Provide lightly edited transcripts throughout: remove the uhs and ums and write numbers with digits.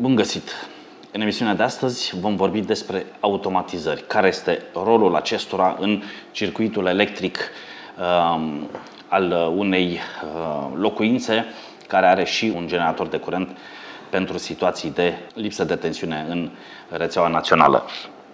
Bun găsit! În emisiunea de astăzi vom vorbi despre automatizări. Care este rolul acestora în circuitul electric al unei locuințe care are și un generator de curent pentru situații de lipsă de tensiune în rețeaua națională.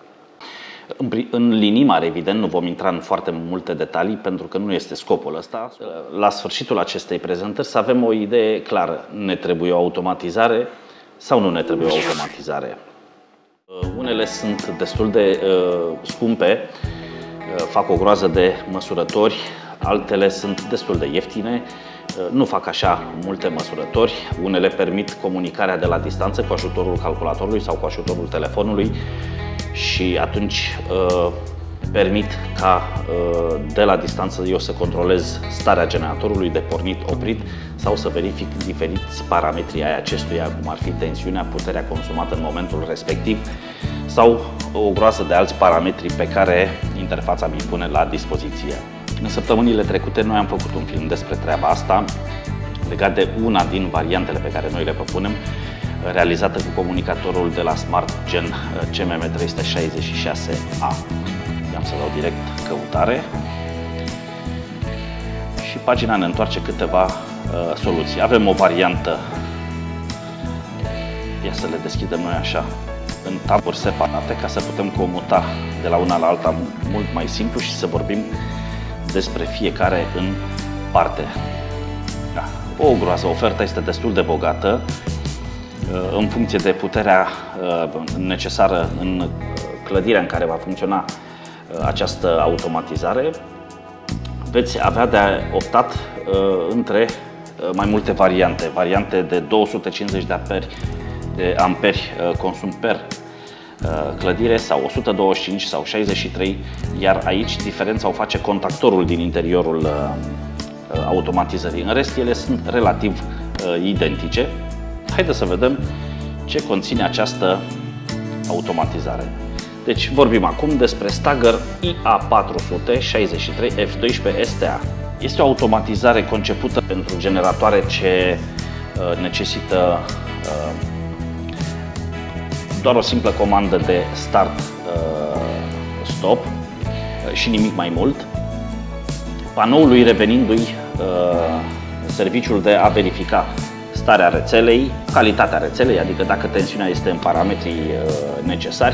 În linii mari, evident, nu vom intra în foarte multe detalii pentru că nu este scopul ăsta. La sfârșitul acestei prezentări să avem o idee clară. Ne trebuie o automatizare sau nu ne trebuie o automatizare? Unele sunt destul de scumpe, fac o groază de măsurători, altele sunt destul de ieftine, nu fac așa multe măsurători. Unele permit comunicarea de la distanță cu ajutorul calculatorului sau cu ajutorul telefonului și atunci permit ca de la distanță eu să controlez starea generatorului de pornit, oprit sau să verific diferiți parametri ai acestuia, cum ar fi tensiunea, puterea consumată în momentul respectiv sau o groază de alți parametri pe care interfața mi-i pune la dispoziție. În săptămânile trecute noi am făcut un film despre treaba asta legat de una din variantele pe care noi le propunem, realizată cu comunicatorul de la SmartGen CMM366A. Am să dau direct căutare și pagina ne întoarce câteva soluții. Avem o variantă, ia să le deschidem noi așa, în taburi separate ca să putem comuta de la una la alta mult mai simplu și să vorbim despre fiecare în parte. Da. O groază, oferta este destul de bogată în funcție de puterea necesară în clădirea în care va funcționa această automatizare. Veți avea de optat între mai multe variante de 250 de amperi consum per clădire sau 125 sau 63, iar aici diferența o face contactorul din interiorul automatizării. În rest, ele sunt relativ identice. Haideți să vedem ce conține această automatizare. Deci vorbim acum despre Stagger IA463 F12 STA. Este o automatizare concepută pentru generatoare ce necesită doar o simplă comandă de start-stop și nimic mai mult, panoului revenindu-i serviciul de a verifica starea rețelei, calitatea rețelei, adică dacă tensiunea este în parametrii necesari,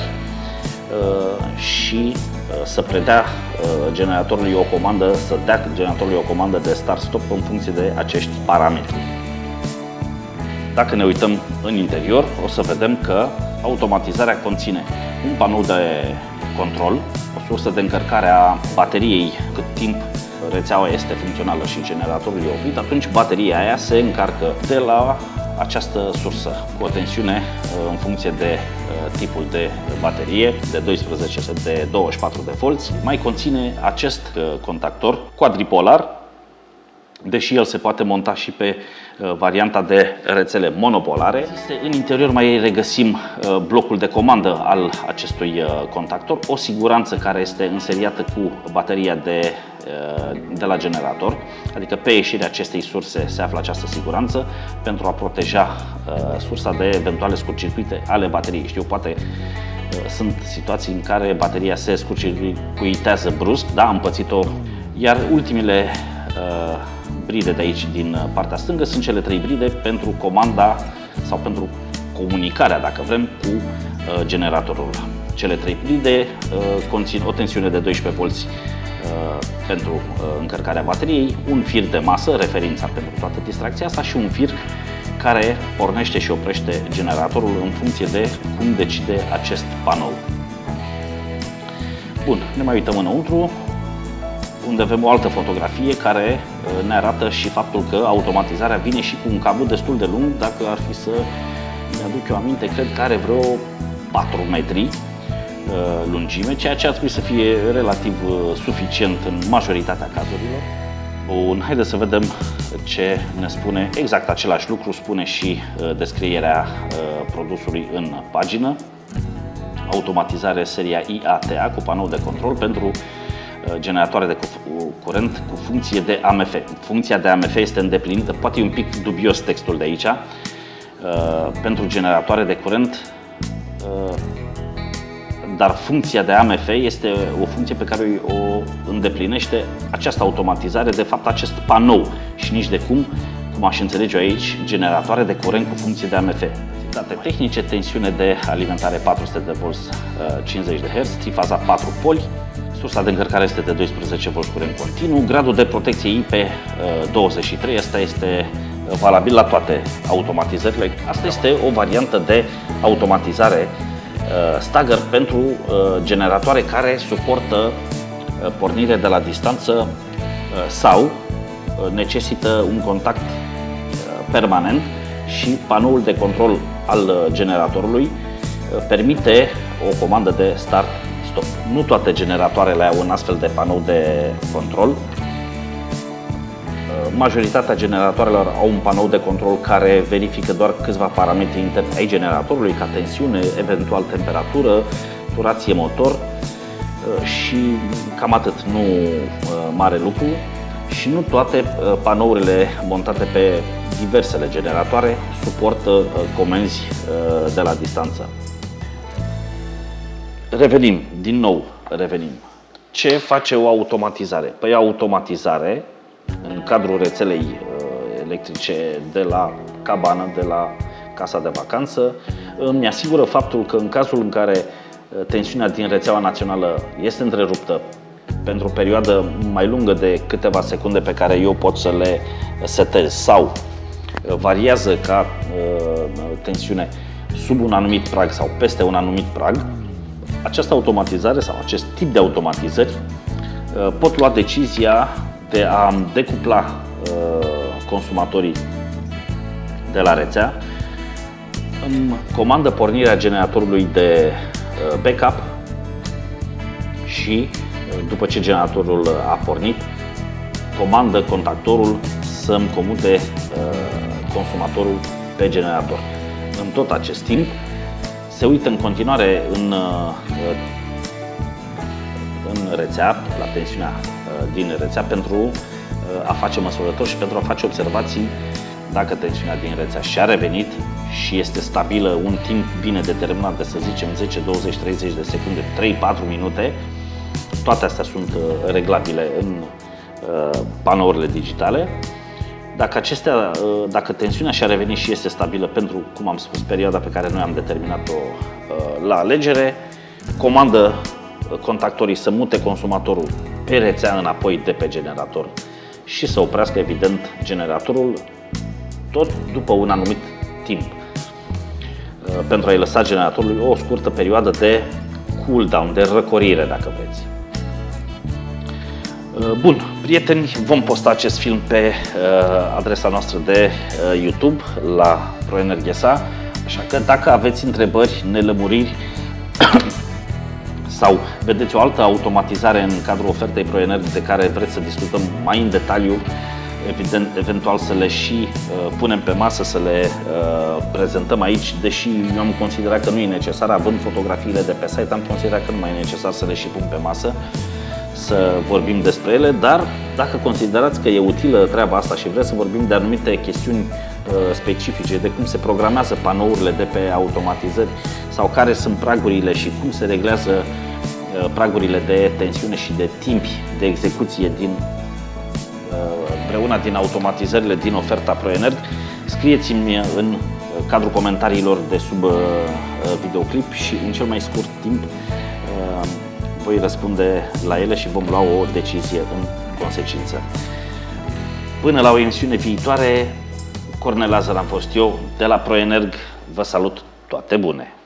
și să predea generatorului o comandă, să dea generatorului o comandă de start-stop în funcție de acești parametri. Dacă ne uităm în interior, o să vedem că automatizarea conține un panou de control, o sursă de încărcare a bateriei cât timp rețeaua este funcțională și generatorul e oprit, atunci bateria aia se încarcă de la această sursă cu o tensiune în funcție de tipul de baterie, de 12 sau de 24 de volți. Mai conține acest contactor quadripolar, deși el se poate monta și pe varianta de rețele monopolare. În interior mai regăsim blocul de comandă al acestui contactor, o siguranță care este înseriată cu bateria de la generator, adică pe ieșirea acestei surse se află această siguranță pentru a proteja sursa de eventuale scurtcircuite ale bateriei. Știu, poate sunt situații în care bateria se scurtcircuitează brusc, da, am pățit-o, iar ultimele bride de aici din partea stângă sunt cele 3 bride pentru comanda sau pentru comunicarea, dacă vrem, cu generatorul. Cele 3 bride conțin o tensiune de 12 volți pentru încărcarea bateriei, un fir de masă, referința pentru toată distracția asta, și un fir care pornește și oprește generatorul în funcție de cum decide acest panou. Bun, ne mai uităm înăuntru, unde avem o altă fotografie care ne arată și faptul că automatizarea vine și cu un cablu destul de lung. Dacă ar fi să mi-aduc eu aminte, cred că are vreo 4 metri lungime, ceea ce ar trebui să fie relativ suficient în majoritatea cazurilor. Bun, haideți să vedem ce ne spune. Exact același lucru spune și descrierea produsului în pagină. Automatizare seria IATA cu panou de control pentru generatoare de curent cu funcție de AMF. Funcția de AMF este îndeplinită, poate e un pic dubios textul de aici, pentru generatoare de curent, dar funcția de AMF este o funcție pe care o îndeplinește această automatizare, de fapt acest panou, și nici de cum aș înțelege aici, generatoare de curent cu funcție de AMF. Date tehnice, tensiune de alimentare 400 de volți, 50 de Hz, trifaza 4 poli, sursa de încărcare este de 12 V curent continuu, gradul de protecție IP23, asta este valabil la toate automatizările. Asta este o variantă de automatizare stagger pentru generatoare care suportă pornire de la distanță sau necesită un contact permanent, și panoul de control al generatorului permite o comandă de start-stop. Nu toate generatoarele au un astfel de panou de control. Majoritatea generatoarelor au un panou de control care verifică doar câțiva parametri interni ai generatorului, ca tensiune, eventual temperatură, turație motor și cam atât, nu mare lucru. Și nu toate panourile montate pe diversele generatoare suportă comenzi de la distanță. Revenim. Ce face o automatizare? Păi automatizare în cadrul rețelei electrice de la cabană, de la casa de vacanță, îmi asigură faptul că în cazul în care tensiunea din rețeaua națională este întreruptă pentru o perioadă mai lungă de câteva secunde pe care eu pot să le setez, sau variază ca tensiune sub un anumit prag sau peste un anumit prag, această automatizare sau acest tip de automatizări pot lua decizia de a decupla consumatorii de la rețea, îmi comandă pornirea generatorului de backup și după ce generatorul a pornit, comandă contactorul să-mi comute consumatorul pe generator. În tot acest timp se uită în continuare în rețea, la tensiunea din rețea, pentru a face măsurători și pentru a face observații dacă tensiunea din rețea și-a revenit și este stabilă un timp bine determinat de, să zicem, 10, 20, 30 de secunde, 3-4 minute. Toate astea sunt reglabile în panourile digitale. Dacă tensiunea și-a revenit și este stabilă pentru, cum am spus, perioada pe care noi am determinat-o la alegere, comandă contactorii să mute consumatorul pe rețea înapoi de pe generator și să oprească, evident, generatorul tot după un anumit timp, pentru a-i lăsa generatorului o scurtă perioadă de cool-down, de răcorire, dacă vreți. Bun, prieteni, vom posta acest film pe adresa noastră de YouTube, la ProEnergesa, așa că dacă aveți întrebări, nelămuriri sau vedeți o altă automatizare în cadrul ofertei ProEnerg de care vreți să discutăm mai în detaliu, eventual să le și punem pe masă, să le prezentăm aici, deși eu am considerat că nu e necesar, având fotografiile de pe site, am considerat că nu mai e necesar să le și pun pe masă, să vorbim despre ele, dar dacă considerați că e utilă treaba asta și vreți să vorbim de anumite chestiuni specifice, de cum se programează panourile de pe automatizări sau care sunt pragurile și cum se reglează pragurile de tensiune și de timpi de execuție din vreuna din automatizările din oferta ProEnerg, scrieți-mi în cadrul comentariilor de sub videoclip și în cel mai scurt timp voi răspunde la ele și vom lua o decizie în consecință. Până la o emisiune viitoare, Cornel Lazar am fost eu, de la ProEnerg. Vă salut, toate bune!